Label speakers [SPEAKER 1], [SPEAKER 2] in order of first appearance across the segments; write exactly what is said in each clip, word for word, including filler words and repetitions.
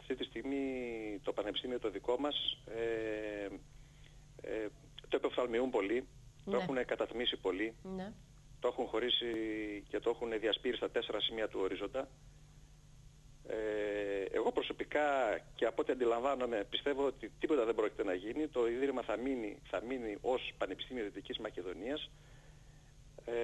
[SPEAKER 1] Αυτή τη στιγμή το πανεπιστήμιο το δικό μας ε, ε, το επεφθαλμιούν πολύ, ναι. Το έχουν καταθμίσει πολύ, ναι. Το έχουν χωρίσει και το έχουν διασπείρει στα τέσσερα σημεία του ορίζοντα. Ε, εγώ προσωπικά και από ό,τι αντιλαμβάνομαι πιστεύω ότι τίποτα δεν πρόκειται να γίνει. Το Ίδρυμα θα μείνει, θα μείνει ως Πανεπιστήμιο Δυτικής Μακεδονίας. Ε,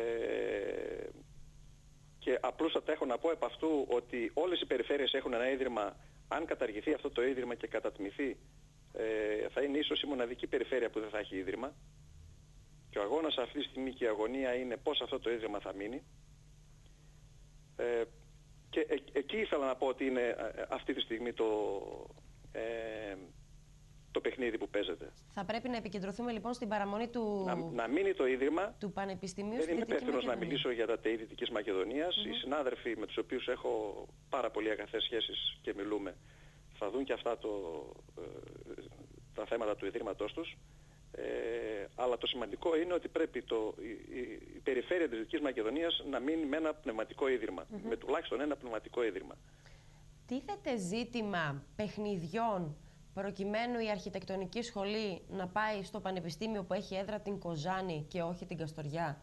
[SPEAKER 1] και απλούστατα έχω να πω επ' αυτού ότι όλες οι περιφέρειες έχουν ένα ίδρυμα. Αν καταργηθεί αυτό το ίδρυμα και κατατμηθεί, ε, θα είναι ίσως η μοναδική περιφέρεια που δεν θα έχει ίδρυμα. Και ο αγώνας αυτή τη στιγμή και η αγωνία είναι πώς αυτό το ίδρυμα θα μείνει. Ε, και ε, εκεί ήθελα να πω ότι είναι ε, αυτή τη στιγμή το, ε, το παιχνίδι που παίζεται.
[SPEAKER 2] Θα πρέπει να επικεντρωθούμε λοιπόν στην παραμονή του,
[SPEAKER 1] να, να μείνει το ίδρυμα
[SPEAKER 2] του Πανεπιστημίου.
[SPEAKER 1] Δεν είμαι υπεύθυνος να μιλήσω για τα ΤΕΙ Δυτικής Μακεδονίας. Mm-hmm. Οι συνάδελφοι με τους οποίους έχω πάρα πολύ αγαθές σχέσεις και μιλούμε θα δουν και αυτά το, ε, τα θέματα του Ιδρύματός τους. Ε, αλλά το σημαντικό είναι ότι πρέπει το, η, η, η περιφέρεια της Δυτικής Μακεδονίας να μείνει με ένα πνευματικό ίδρυμα. Mm-hmm. Με τουλάχιστον ένα πνευματικό ίδρυμα.
[SPEAKER 2] Τίθεται ζήτημα παιχνιδιών προκειμένου η αρχιτεκτονική σχολή να πάει στο πανεπιστήμιο που έχει έδρα την Κοζάνη και όχι την Καστοριά?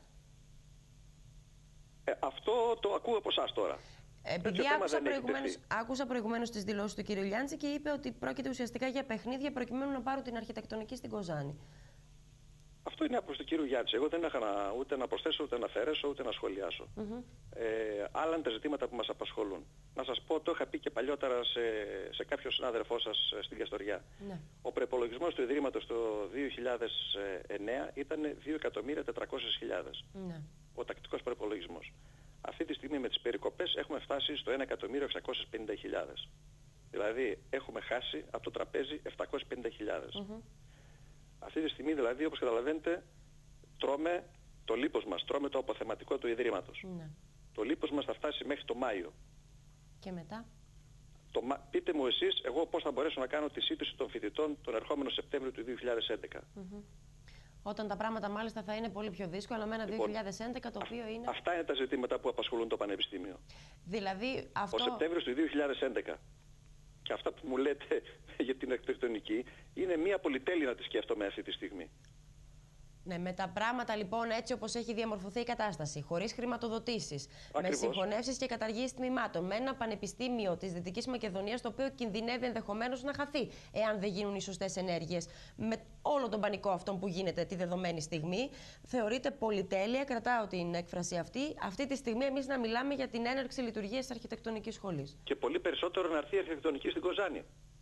[SPEAKER 1] Ε, αυτό το ακούω από εσάς τώρα.
[SPEAKER 2] Επειδή άκουσα προηγουμένως, άκουσα προηγουμένως τις δηλώσεις του κ. Λιάντζη και είπε ότι πρόκειται ουσιαστικά για παιχνίδια προκειμένου να πάρουν την αρχιτεκτονική στην Κοζάνη.
[SPEAKER 1] Αυτό είναι άποψη του κ. Γιάντζη. Εγώ δεν είχα να, ούτε να προσθέσω, ούτε να αφαιρέσω, ούτε να σχολιάσω. Mm-hmm. ε, άλλα είναι τα ζητήματα που μας απασχολούν. Να σας πω, το είχα πει και παλιότερα σε, σε κάποιο συνάδελφό σας στην Καστοριά. Ναι. Ο προϋπολογισμός του Ιδρύματος το δύο χιλιάδες εννέα ήταν δύο εκατομμύρια τετρακόσιες χιλιάδες. Ναι. Ο τακτικός προϋπολογισμός. Αυτή τη στιγμή με τις περικοπές έχουμε φτάσει στο ένα εκατομμύριο εξακόσιες πενήντα χιλιάδες. Δηλαδή έχουμε χάσει από το τραπέζι επτακόσιες πενήντα χιλιάδες. Mm-hmm. Αυτή τη στιγμή δηλαδή, όπως καταλαβαίνετε, τρώμε το λίπος μας, τρώμε το αποθεματικό του Ιδρύματος. Ναι. Το λίπος μας θα φτάσει μέχρι το Μάιο.
[SPEAKER 2] Και μετά?
[SPEAKER 1] Το, πείτε μου εσείς, εγώ πώς θα μπορέσω να κάνω τη σύντηση των φοιτητών τον ερχόμενο Σεπτέμβριο του δύο χιλιάδες έντεκα.
[SPEAKER 2] Mm-hmm. Όταν τα πράγματα μάλιστα θα είναι πολύ πιο δύσκολα με ένα λοιπόν, δύο χιλιάδες έντεκα το οποίο είναι...
[SPEAKER 1] Αυτά είναι τα ζητήματα που απασχολούν το Πανεπιστήμιο.
[SPEAKER 2] Δηλαδή αυτό...
[SPEAKER 1] Ο Σεπτέμβριος του δύο χιλιάδες έντεκα. Και αυτά που μου λέτε για την αρχιτεκτονική είναι μία πολυτέλεια να τη σκέφτομαι αυτή τη στιγμή.
[SPEAKER 2] Ναι, με τα πράγματα λοιπόν έτσι όπως έχει διαμορφωθεί η κατάσταση, χωρίς χρηματοδοτήσεις, με συγχωνεύσεις και καταργήσεις τμήματων, με ένα πανεπιστήμιο της Δυτικής Μακεδονίας το οποίο κινδυνεύει ενδεχομένως να χαθεί, εάν δεν γίνουν οι σωστές ενέργειες, με όλο τον πανικό αυτόν που γίνεται τη δεδομένη στιγμή, θεωρείται πολυτέλεια, κρατάω την έκφραση αυτή, αυτή τη στιγμή εμείς να μιλάμε για την έναρξη λειτουργίας της αρχιτεκτονικής σχολής.
[SPEAKER 1] Και πολύ περισσότερο να έρθει η αρχιτεκτονική στην Κοζάνη.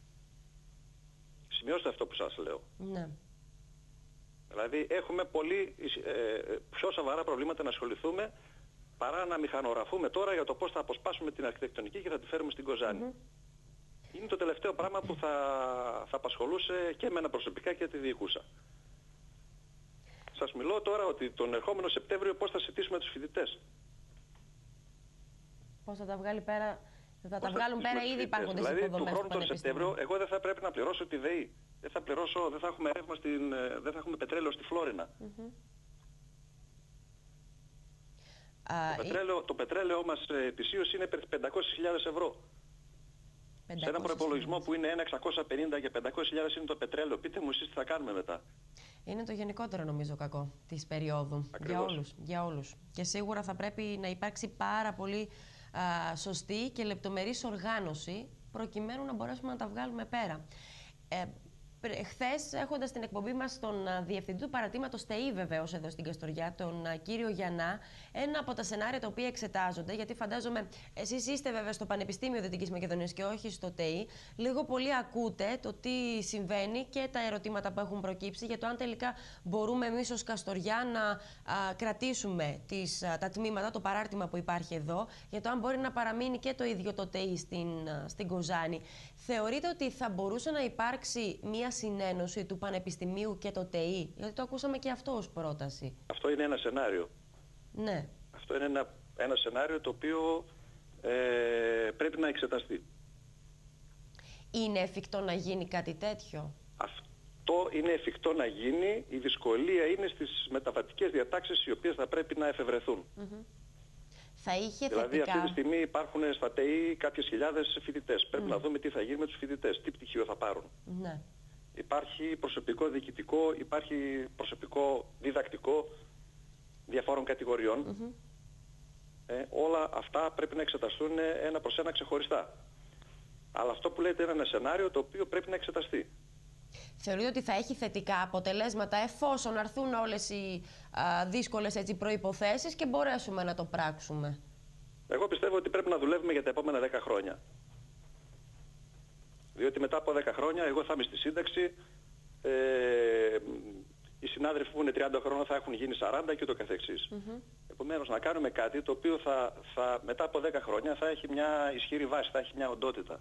[SPEAKER 1] Σημειώστε αυτό που σας λέω.
[SPEAKER 2] Ναι.
[SPEAKER 1] Δηλαδή έχουμε πολύ ε, πιο σοβαρά προβλήματα να ασχοληθούμε παρά να μηχανογραφούμε τώρα για το πώς θα αποσπάσουμε την αρχιτεκτονική και θα τη φέρουμε στην Κοζάνη. Mm-hmm. Είναι το τελευταίο πράγμα που θα, θα απασχολούσε και εμένα προσωπικά και τη διοικούσα. Σας μιλώ τώρα ότι τον ερχόμενο Σεπτέμβριο πώς θα συζητήσουμε τους φοιτητές.
[SPEAKER 2] Πώς θα τα βγάλει πέρα, θα τα βγάλουν πέρα ήδη υπάρχοντες
[SPEAKER 1] δηλαδή,
[SPEAKER 2] υποδομές
[SPEAKER 1] του χρόνου τον Σεπτέμβριο εγώ δεν θα πρέπει να πληρώσω τη ΔΕΗ. Δεν θα πληρώσω, δεν θα έχουμε ρεύμα στην, δεν θα έχουμε πετρέλαιο στη Φλόρινα. Mm-hmm. Uh, το, πετρέλαιο, η... το πετρέλαιο μας ετησίως είναι πεντακόσιες χιλιάδες ευρώ. Σε έναν προϋπολογισμό που είναι ένα εξακόσια πενήντα και πεντακόσιες χιλιάδες είναι το πετρέλαιο. Πείτε μου εσείς τι θα κάνουμε μετά.
[SPEAKER 2] Είναι το γενικότερο νομίζω κακό της περίοδου. Για όλους, για όλους. Και σίγουρα θα πρέπει να υπάρξει πάρα πολύ α, σωστή και λεπτομερής οργάνωση προκειμένου να μπορέσουμε να τα βγάλουμε πέρα. Ε, Χθες, έχοντας την εκπομπή μας τον διευθυντή του παρατήματος ΤΕΙ, βεβαίως εδώ στην Καστοριά, τον κύριο Γιαννά, ένα από τα σενάρια τα οποία εξετάζονται, γιατί φαντάζομαι εσείς είστε βέβαια στο Πανεπιστήμιο Δυτικής Μακεδονίας και όχι στο ΤΕΙ, λίγο πολύ ακούτε το τι συμβαίνει και τα ερωτήματα που έχουν προκύψει για το αν τελικά μπορούμε εμείς ως Καστοριά να α, κρατήσουμε τις, α, τα τμήματα, το παράρτημα που υπάρχει εδώ, για το αν μπορεί να παραμείνει και το ίδιο το ΤΕΙ στην, α, στην Κοζάνη. Θεωρείτε ότι θα μπορούσε να υπάρξει μια συνένωση του Πανεπιστημίου και το ΤΕΙ, γιατί το ακούσαμε και αυτό ως πρόταση.
[SPEAKER 1] Αυτό είναι ένα σενάριο.
[SPEAKER 2] Ναι.
[SPEAKER 1] Αυτό είναι ένα, ένα σενάριο το οποίο ε, πρέπει να εξεταστεί.
[SPEAKER 2] Είναι εφικτό να γίνει κάτι τέτοιο?
[SPEAKER 1] Αυτό είναι εφικτό να γίνει. Η δυσκολία είναι στις μεταβατικές διατάξεις οι οποίες θα πρέπει να εφευρεθούν.
[SPEAKER 2] Mm-hmm. θα είχε
[SPEAKER 1] δηλαδή
[SPEAKER 2] θετικά...
[SPEAKER 1] αυτή τη στιγμή υπάρχουν στα ΤΕΙ κάποιες χιλιάδες φοιτητές. Πρέπει mm. να δούμε τι θα γίνει με τους φοιτητές, τι πτυχίο θα πάρουν.
[SPEAKER 2] Ναι.
[SPEAKER 1] Υπάρχει προσωπικό διοικητικό, υπάρχει προσωπικό διδακτικό διαφόρων κατηγοριών. Mm-hmm. Ε, όλα αυτά πρέπει να εξεταστούν ένα προς ένα ξεχωριστά. Αλλά αυτό που λέτε είναι ένα σενάριο το οποίο πρέπει να εξεταστεί.
[SPEAKER 2] Θεωρείτε ότι θα έχει θετικά αποτελέσματα εφόσον αρθούν όλες οι α, δύσκολες έτσι, προϋποθέσεις και μπορέσουμε να το πράξουμε?
[SPEAKER 1] Εγώ πιστεύω ότι πρέπει να δουλεύουμε για τα επόμενα δέκα χρόνια. Διότι μετά από δέκα χρόνια εγώ θα είμαι στη σύνταξη, ε, οι συνάδελφοι που είναι τριάντα χρόνια θα έχουν γίνει σαράντα και το καθεξής. Mm-hmm. Επομένως να κάνουμε κάτι το οποίο θα, θα, μετά από δέκα χρόνια θα έχει μια ισχυρή βάση, θα έχει μια οντότητα.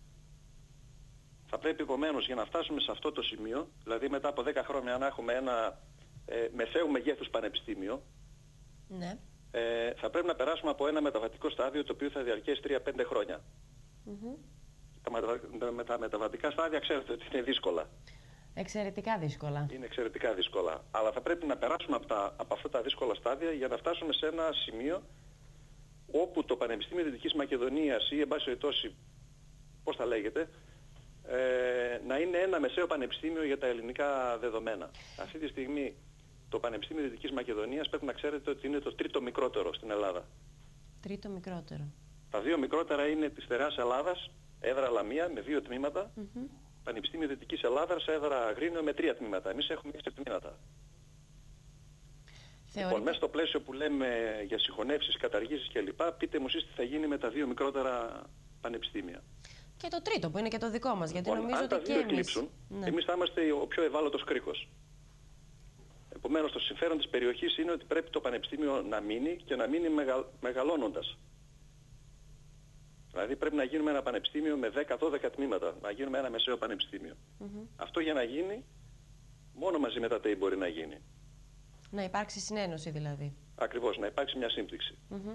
[SPEAKER 1] Θα πρέπει επομένως για να φτάσουμε σε αυτό το σημείο, δηλαδή μετά από δέκα χρόνια να έχουμε ένα ε, μεσαίου μεγέθους πανεπιστήμιο,
[SPEAKER 2] ναι.
[SPEAKER 1] ε, θα πρέπει να περάσουμε από ένα μεταβατικό στάδιο το οποίο θα διαρκέσει τρία πέντε χρόνια. Mm-hmm. Τα, μετα, με τα μεταβατικά στάδια ξέρετε ότι είναι δύσκολα.
[SPEAKER 2] Εξαιρετικά δύσκολα.
[SPEAKER 1] Είναι εξαιρετικά δύσκολα. Αλλά θα πρέπει να περάσουμε από, τα, από αυτά τα δύσκολα στάδια για να φτάσουμε σε ένα σημείο όπου το Πανεπιστήμιο Δυτικής Μακεδονίας ή εν πάση περιπτώσει, πώς θα λέγεται, ε, να είναι ένα μεσαίο πανεπιστήμιο για τα ελληνικά δεδομένα. Αυτή τη στιγμή το Πανεπιστήμιο Δυτικής Μακεδονίας πρέπει να ξέρετε ότι είναι το τρίτο μικρότερο στην Ελλάδα.
[SPEAKER 2] Τρίτο μικρότερο.
[SPEAKER 1] Τα δύο μικρότερα είναι της στερεάς Ελλάδας, έδρα Λαμία με δύο τμήματα. Mm-hmm. Πανεπιστήμιο Δυτικής Ελλάδας, έδρα Αγρίνιο με τρία τμήματα. Εμείς έχουμε έξι τμήματα. Θεωρείτε... Λοιπόν, μέσα στο πλαίσιο που λέμε για συγχωνεύσεις, καταργήσεις κλπ. Πείτε μου εσείς τι θα γίνει με τα δύο μικρότερα πανεπιστήμια.
[SPEAKER 2] Και το τρίτο που είναι και το δικό μας. Γιατί
[SPEAKER 1] λοιπόν,
[SPEAKER 2] νομίζω
[SPEAKER 1] αν
[SPEAKER 2] ότι
[SPEAKER 1] τα δύο
[SPEAKER 2] και εμείς...
[SPEAKER 1] εκλείψουν, ναι. εμείς θα είμαστε ο πιο ευάλωτος κρίκος. Επομένως, το συμφέρον της περιοχής είναι ότι πρέπει το πανεπιστήμιο να μείνει και να μείνει μεγα... μεγαλώνοντας. Δηλαδή πρέπει να γίνουμε ένα πανεπιστήμιο με δέκα δώδεκα τμήματα, να γίνουμε ένα μεσαίο πανεπιστήμιο. Mm-hmm. Αυτό για να γίνει, μόνο μαζί με τα ΤΕΙ μπορεί να γίνει.
[SPEAKER 2] Να υπάρξει συνένωση δηλαδή.
[SPEAKER 1] Ακριβώς, να υπάρξει μια σύμπτυξη. Mm-hmm.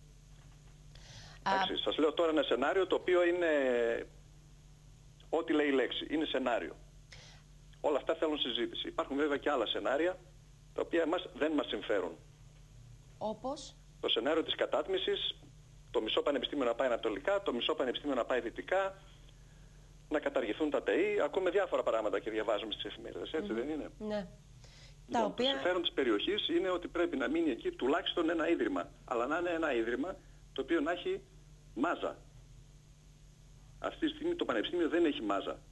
[SPEAKER 2] Α...
[SPEAKER 1] Σας λέω τώρα ένα σενάριο το οποίο είναι, ό,τι λέει η λέξη, είναι σενάριο. Όλα αυτά θέλουν συζήτηση. Υπάρχουν βέβαια και άλλα σενάρια, τα οποία εμάς δεν μας συμφέρουν.
[SPEAKER 2] Όπως?
[SPEAKER 1] Το σενάριο της κατάτμισης, το μισό πανεπιστήμιο να πάει ανατολικά, το μισό πανεπιστήμιο να πάει δυτικά, να καταργηθούν τα ΤΕΙ, ακούμε διάφορα πράγματα και διαβάζουμε στις εφημερίδες, έτσι mm-hmm. δεν είναι?
[SPEAKER 2] Ναι.
[SPEAKER 1] Λοιπόν,
[SPEAKER 2] τα οποία...
[SPEAKER 1] Το συμφέρον της περιοχής είναι ότι πρέπει να μείνει εκεί τουλάχιστον ένα ίδρυμα, αλλά να είναι ένα ίδρυμα το οποίο να έχει μάζα. Αυτή τη στιγμή το πανεπιστήμιο δεν έχει μάζα.